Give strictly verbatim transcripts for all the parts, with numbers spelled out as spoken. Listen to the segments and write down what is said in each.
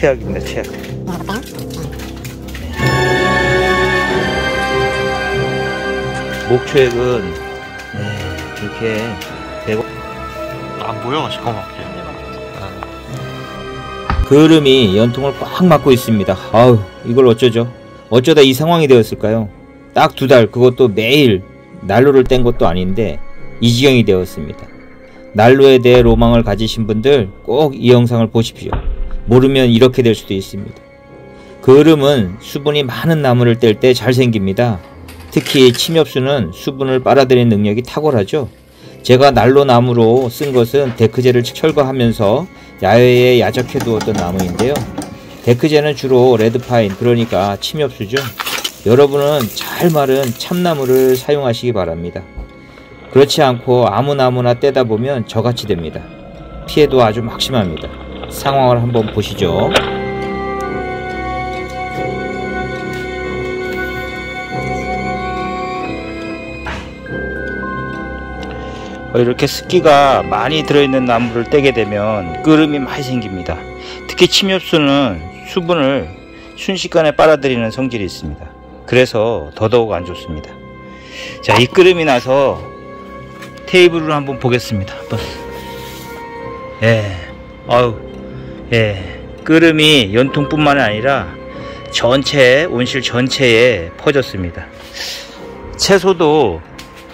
최악입니다. 최악. 목초액은 네, 이렇게 대고 안 보여 시커멓게. 그름이 연통을 꽉 막고 있습니다. 아우, 이걸 어쩌죠? 어쩌다 이 상황이 되었을까요? 딱 두 달, 그것도 매일 난로를 뗀 것도 아닌데 이 지경이 되었습니다. 난로에 대해 로망을 가지신 분들 꼭 이 영상을 보십시오. 모르면 이렇게 될 수도 있습니다. 그름은 수분이 많은 나무를 뗄 때 잘 생깁니다. 특히 침엽수는 수분을 빨아들이는 능력이 탁월하죠. 제가 난로 나무로 쓴 것은 데크제를 철거하면서 야외에 야적해 두었던 나무인데요. 데크제는 주로 레드파인, 그러니까 침엽수죠. 여러분은 잘 마른 참나무를 사용하시기 바랍니다. 그렇지 않고 아무 나무나 떼다 보면 저같이 됩니다. 피해도 아주 막심합니다. 상황을 한번 보시죠. 이렇게 습기가 많이 들어있는 나무를 떼게 되면 끓음이 많이 생깁니다. 특히 침엽수는 수분을 순식간에 빨아들이는 성질이 있습니다. 그래서 더더욱 안 좋습니다. 자, 이 끓음이 나서 테이블을 한번 보겠습니다. 한번. 예, 아유, 예, 끓음이 연통뿐만 아니라 전체 온실 전체에 퍼졌습니다. 채소도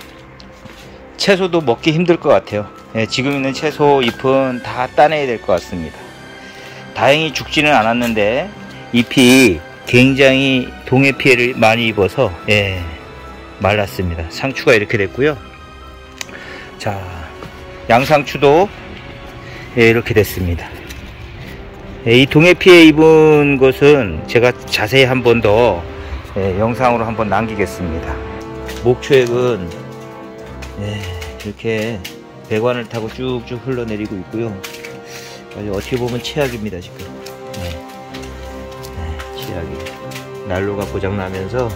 채소도 먹기 힘들 것 같아요. 예, 지금 있는 채소 잎은 다 따내야 될 것 같습니다. 다행히 죽지는 않았는데 잎이 굉장히 동해 피해를 많이 입어서 예, 말랐습니다. 상추가 이렇게 됐고요. 자, 양상추도 예, 이렇게 됐습니다. 예, 이 동해 피해 입은 것은 제가 자세히 한 번 더 예, 영상으로 한번 남기겠습니다. 목초액은 네, 이렇게 배관을 타고 쭉쭉 흘러내리고 있고요. 어떻게 보면 최악입니다. 지금 네. 네, 최악이에요. 난로가 고장나면서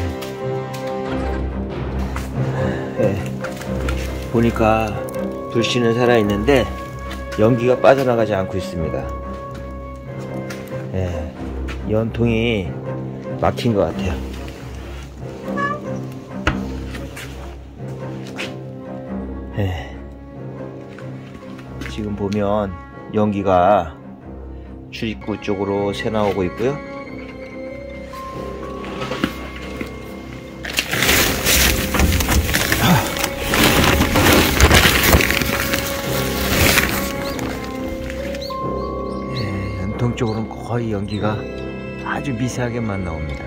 네. 네. 보니까 불씨는 살아있는데 연기가 빠져나가지 않고 있습니다. 네, 연통이 막힌 것 같아요. 네. 지금 보면 연기가 출입구 쪽으로 새 나오고 있고요. 네, 연통 쪽으로는 거의 연기가 아주 미세하게만 나옵니다.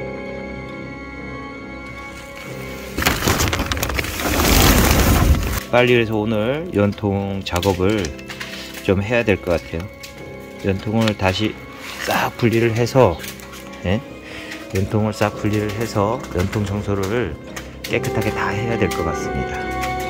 빨리 해서 오늘 연통 작업을 좀 해야 될 것 같아요. 연통을 다시 싹 분리를 해서 예? 연통을 싹 분리를 해서 연통 청소를 깨끗하게 다 해야 될 것 같습니다.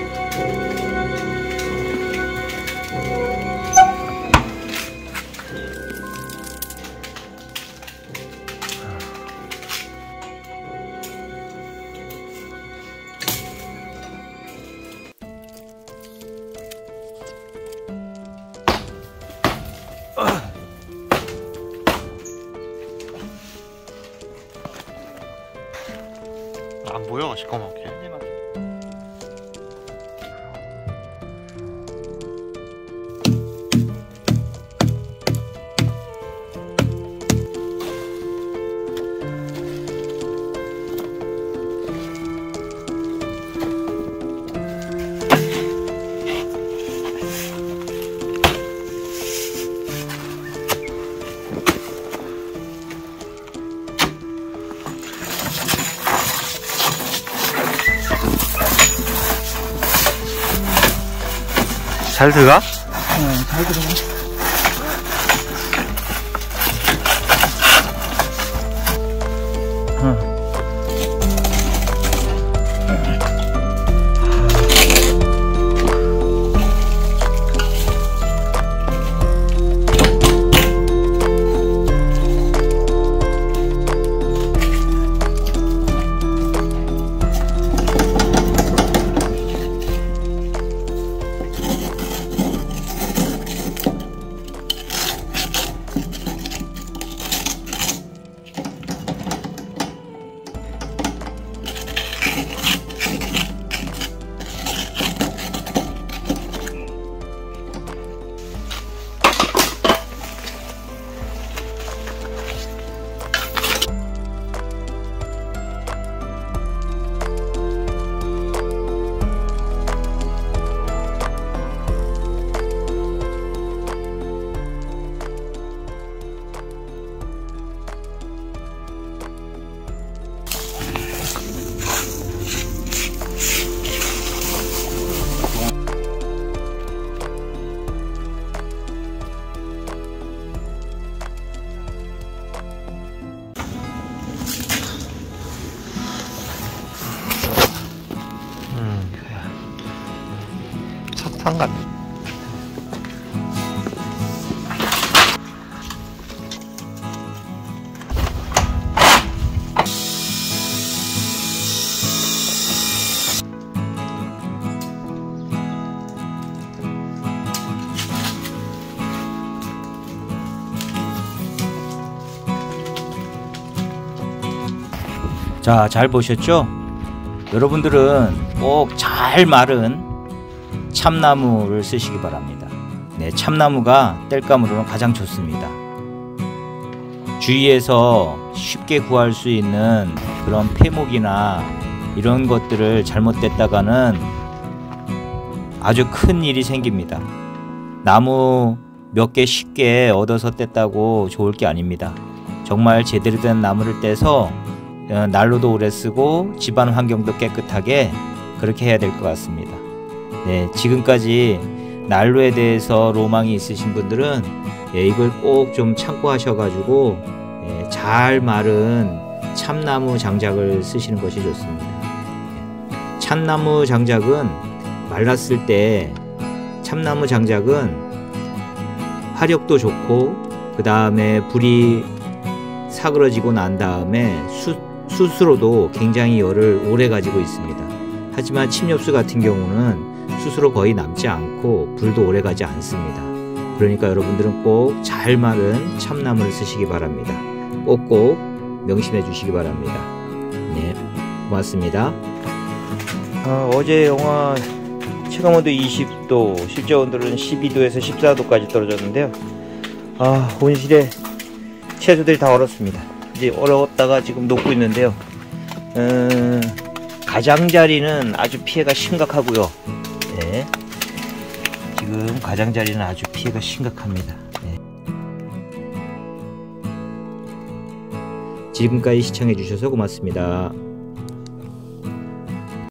안 보여 시커멓게. 잘 들어가? 응, 잘 들어가. 응. 자, 잘 보셨죠? 여러분들은 꼭 잘 마른 참나무를 쓰시기 바랍니다. 네, 참나무가 땔감으로는 가장 좋습니다. 주위에서 쉽게 구할 수 있는 그런 폐목이나 이런 것들을 잘못됐다가는 아주 큰 일이 생깁니다. 나무 몇 개 쉽게 얻어서 뗐다고 좋을 게 아닙니다. 정말 제대로 된 나무를 떼서 난로도 오래 쓰고 집안 환경도 깨끗하게 그렇게 해야 될 것 같습니다. 네, 지금까지 난로에 대해서 로망이 있으신 분들은 예, 이걸 꼭 좀 참고하셔가지고 예, 잘 마른 참나무 장작을 쓰시는 것이 좋습니다. 예, 참나무 장작은 말랐을 때 참나무 장작은 화력도 좋고 그 다음에 불이 사그러지고 난 다음에 수, 숯으로도 굉장히 열을 오래 가지고 있습니다. 하지만 침엽수 같은 경우는 숯으로 거의 남지 않고 불도 오래 가지 않습니다. 그러니까 여러분들은 꼭 잘 마른 참나무를 쓰시기 바랍니다. 꼭꼭 명심해 주시기 바랍니다. 네, 고맙습니다. 아, 어제 영하 체감온도 이십 도, 실제 온도는 십이 도에서 십사 도까지 떨어졌는데요. 아, 온실에 채소들이 다 얼었습니다. 이제 얼었다가 지금 녹고 있는데요. 음, 가장자리는 아주 피해가 심각하고요. 네, 지금 가장자리는 아주 피해가 심각합니다. 네. 지금까지 시청해 주셔서 고맙습니다.